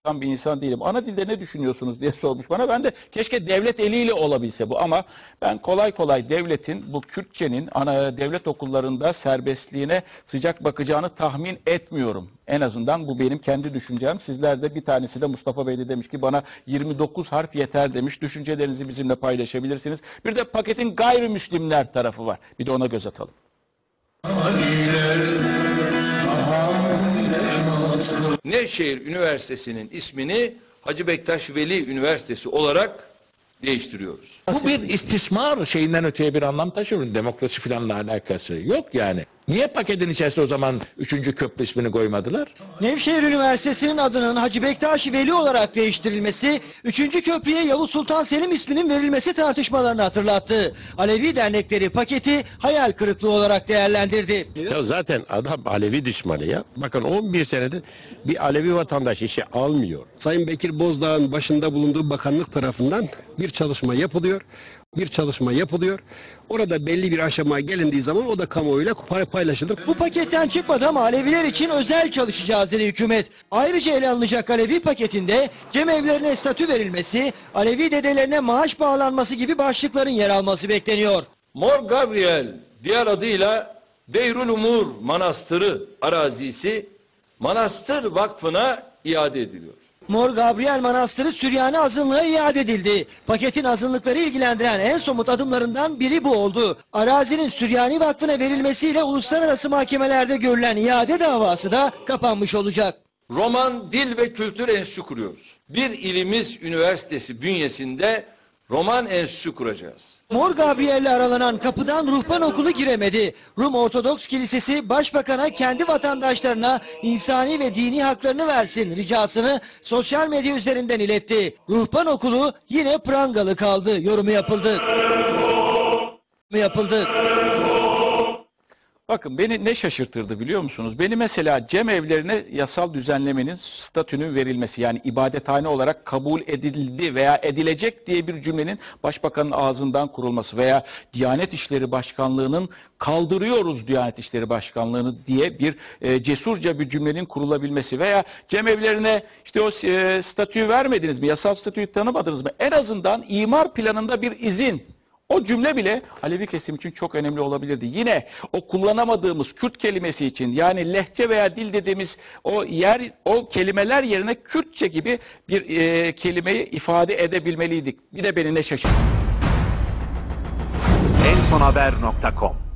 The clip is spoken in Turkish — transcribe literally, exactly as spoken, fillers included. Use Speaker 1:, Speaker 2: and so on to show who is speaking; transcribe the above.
Speaker 1: bir insan değilim. Ana dilde ne düşünüyorsunuz diye sormuş bana. Ben de keşke devlet eliyle olabilse bu, ama ben kolay kolay devletin bu Kürtçenin ana devlet okullarında serbestliğine sıcak bakacağını tahmin etmiyorum. En azından bu benim kendi düşüncem. Sizler de, bir tanesi de Mustafa Bey de demiş ki bana yirmi dokuz harf yeter demiş. Düşüncelerinizi bizimle paylaşabilirsiniz. Bir de paketin gayrimüslimler tarafı var. Bir de ona göz atalım.
Speaker 2: Nevşehir Üniversitesi'nin ismini Hacı Bektaş Veli Üniversitesi olarak değiştiriyoruz.
Speaker 3: Bu bir istismar şeyinden öteye bir anlam taşıyor. Demokrasi filanla alakası yok yani. Niye paketin içerisinde o zaman üçüncü köprü ismini koymadılar?
Speaker 4: Nevşehir Üniversitesi'nin adının Hacı Bektaş Veli olarak değiştirilmesi, üçüncü köprüye Yavuz Sultan Selim isminin verilmesi tartışmalarını hatırlattı. Alevi dernekleri paketi hayal kırıklığı olarak değerlendirdi.
Speaker 5: Ya zaten adam Alevi düşmanı ya. Bakın on bir senedir bir Alevi vatandaş işe almıyor.
Speaker 6: Sayın Bekir Bozdağ'ın başında bulunduğu bakanlık tarafından bir çalışma yapılıyor. Bir çalışma yapılıyor. Orada belli bir aşamaya gelindiği zaman o da kamuoyuyla paylaşılır.
Speaker 4: Bu paketten çıkmadan Aleviler için özel çalışacağız dedi hükümet. Ayrıca ele alınacak Alevi paketinde cemevlerine statü verilmesi, Alevi dedelerine maaş bağlanması gibi başlıkların yer alması bekleniyor.
Speaker 2: Mor Gabriel, diğer adıyla Deyrül Umur Manastırı arazisi Manastır Vakfı'na iade ediliyor.
Speaker 4: Mor Gabriel Manastırı Süryani azınlığa iade edildi. Paketin azınlıkları ilgilendiren en somut adımlarından biri bu oldu. Arazinin Süryani Vakfı'na verilmesiyle uluslararası mahkemelerde görülen iade davası da kapanmış olacak.
Speaker 2: Roman Dil ve Kültür Enstitüsü kuruyoruz. Bir ilimiz üniversitesi bünyesinde Roman Enstitüsü kuracağız.
Speaker 4: Mor Gabriel'le aralanan kapıdan ruhban okulu giremedi. Rum Ortodoks Kilisesi Başbakan'a kendi vatandaşlarına insani ve dini haklarını versin ricasını sosyal medya üzerinden iletti. Ruhban okulu yine prangalı kaldı yorumu yapıldı. yapıldı.
Speaker 1: Bakın beni ne şaşırtırdı biliyor musunuz? Beni mesela cemevlerine yasal düzenlemenin statünün verilmesi, yani ibadethane olarak kabul edildi veya edilecek diye bir cümlenin başbakanın ağzından kurulması veya Diyanet İşleri Başkanlığı'nın kaldırıyoruz Diyanet İşleri Başkanlığı'nı diye bir e, cesurca bir cümlenin kurulabilmesi veya cemevlerine işte o e, statüyü vermediniz mi, yasal statüyü tanımadınız mı? En azından imar planında bir izin. O cümle bile Alevi kesim için çok önemli olabilirdi. Yine o kullanamadığımız Kürt kelimesi için, yani lehçe veya dil dediğimiz o yer, o kelimeler yerine Kürtçe gibi bir e, kelimeyi ifade edebilmeliydik. Bir de beni ne şaşırttı.
Speaker 7: en son haber nokta com